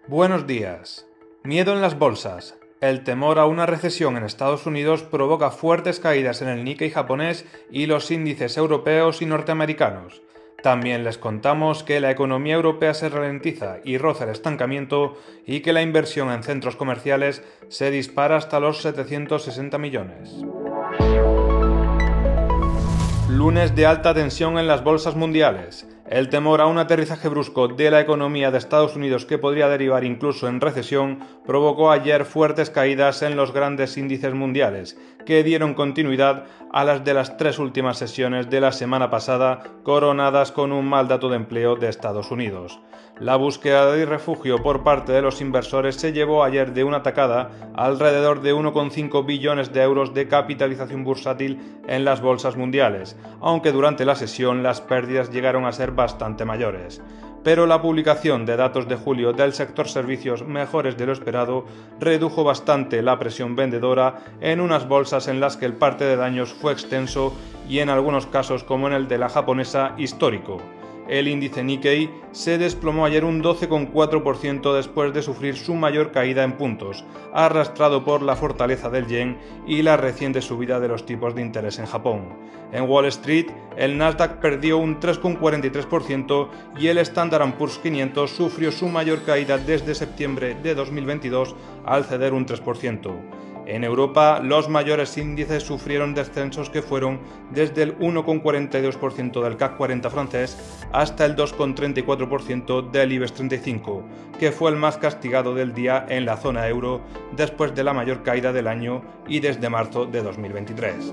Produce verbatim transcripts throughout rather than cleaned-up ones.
Buenos días. Miedo en las bolsas. El temor a una recesión en Estados Unidos provoca fuertes caídas en el Nikkei japonés y los índices europeos y norteamericanos. También les contamos que la economía europea se ralentiza y roza el estancamiento y que la inversión en centros comerciales se dispara hasta los setecientos sesenta millones. Lunes de alta tensión en las bolsas mundiales. El temor a un aterrizaje brusco de la economía de Estados Unidos que podría derivar incluso en recesión provocó ayer fuertes caídas en los grandes índices mundiales, que dieron continuidad a las de las tres últimas sesiones de la semana pasada, coronadas con un mal dato de empleo de Estados Unidos. La búsqueda de refugio por parte de los inversores se llevó ayer de una tacada alrededor de uno coma cinco billones de euros de capitalización bursátil en las bolsas mundiales, aunque durante la sesión las pérdidas llegaron a ser bastante mayores. Pero la publicación de datos de julio del sector servicios mejores de lo esperado redujo bastante la presión vendedora en unas bolsas en las que el parte de daños fue extenso y en algunos casos, como en el de la japonesa, histórico. El índice Nikkei se desplomó ayer un doce coma cuatro por ciento después de sufrir su mayor caída en puntos, arrastrado por la fortaleza del yen y la reciente subida de los tipos de interés en Japón. En Wall Street, el Nasdaq perdió un tres coma cuarenta y tres por ciento y el Standard and Poor's quinientos sufrió su mayor caída desde septiembre de dos mil veintidós al ceder un tres por ciento. En Europa, los mayores índices sufrieron descensos que fueron desde el uno coma cuarenta y dos por ciento del C A C cuarenta francés hasta el dos coma treinta y cuatro por ciento del IBEX treinta y cinco, que fue el más castigado del día en la zona euro después de la mayor caída del año y desde marzo de dos mil veintitrés.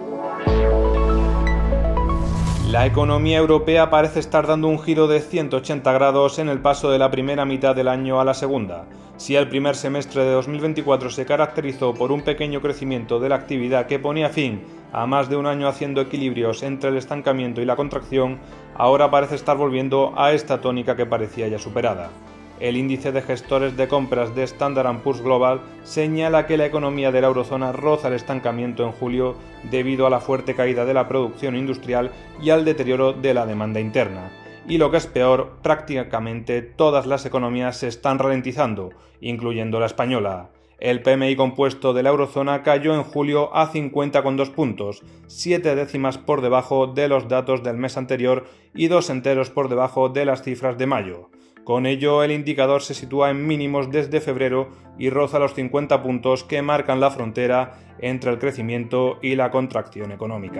La economía europea parece estar dando un giro de ciento ochenta grados en el paso de la primera mitad del año a la segunda. Si el primer semestre de dos mil veinticuatro se caracterizó por un pequeño crecimiento de la actividad que ponía fin a más de un año haciendo equilibrios entre el estancamiento y la contracción, ahora parece estar volviendo a esta tónica que parecía ya superada. El índice de gestores de compras de Standard and Poor's Global señala que la economía de la eurozona roza el estancamiento en julio debido a la fuerte caída de la producción industrial y al deterioro de la demanda interna. Y lo que es peor, prácticamente todas las economías se están ralentizando, incluyendo la española. El P M I compuesto de la eurozona cayó en julio a cincuenta coma dos puntos, siete décimas por debajo de los datos del mes anterior y dos enteros por debajo de las cifras de mayo. Con ello, el indicador se sitúa en mínimos desde febrero y roza los cincuenta puntos que marcan la frontera entre el crecimiento y la contracción económica.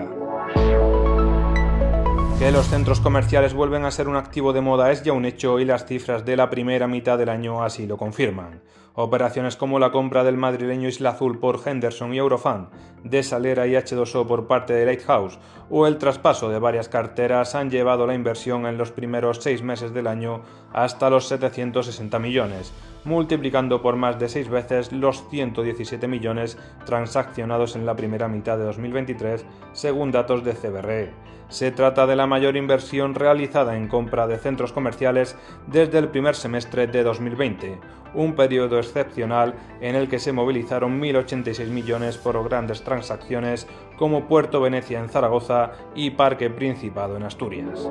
Que los centros comerciales vuelven a ser un activo de moda es ya un hecho y las cifras de la primera mitad del año así lo confirman. Operaciones como la compra del madrileño Isla Azul por Henderson y Eurofund, de Salera y H dos O por parte de Lighthouse o el traspaso de varias carteras han llevado la inversión en los primeros seis meses del año hasta los setecientos sesenta millones, multiplicando por más de seis veces los ciento diecisiete millones transaccionados en la primera mitad de dos mil veintitrés, según datos de C B R E. Se trata de la mayor inversión realizada en compra de centros comerciales desde el primer semestre de dos mil veinte, un periodo excepcional en el que se movilizaron mil ochenta y seis millones por grandes transacciones como Puerto Venecia en Zaragoza y Parque Principado en Asturias.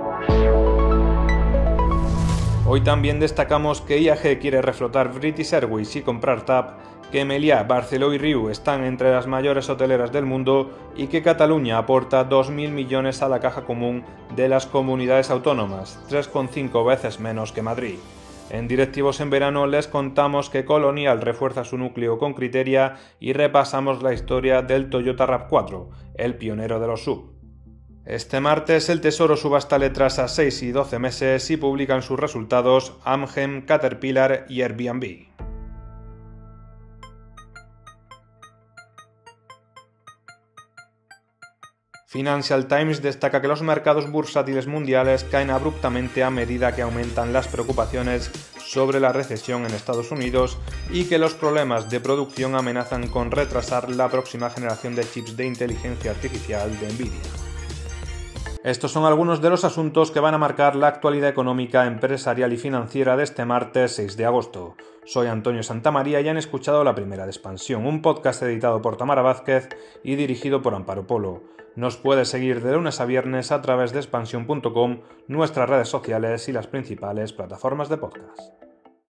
Hoy también destacamos que I A G quiere reflotar British Airways y comprar T A P, que Meliá, Barceló y Riu están entre las mayores hoteleras del mundo y que Cataluña aporta dos mil millones a la caja común de las comunidades autónomas, tres coma cinco veces menos que Madrid. En Directivos en Verano les contamos que Colonial refuerza su núcleo con Criteria y repasamos la historia del Toyota RAV cuatro, el pionero de los S U V. Este martes el Tesoro subasta letras a seis y doce meses y publican sus resultados Amgen, Caterpillar y Airbnb. Financial Times destaca que los mercados bursátiles mundiales caen abruptamente a medida que aumentan las preocupaciones sobre la recesión en Estados Unidos y que los problemas de producción amenazan con retrasar la próxima generación de chips de inteligencia artificial de Nvidia. Estos son algunos de los asuntos que van a marcar la actualidad económica, empresarial y financiera de este martes seis de agosto. Soy Antonio Santamaría y han escuchado La Primera de Expansión, un podcast editado por Tamara Vázquez y dirigido por Amparo Polo. Nos puedes seguir de lunes a viernes a través de expansión punto com, nuestras redes sociales y las principales plataformas de podcast.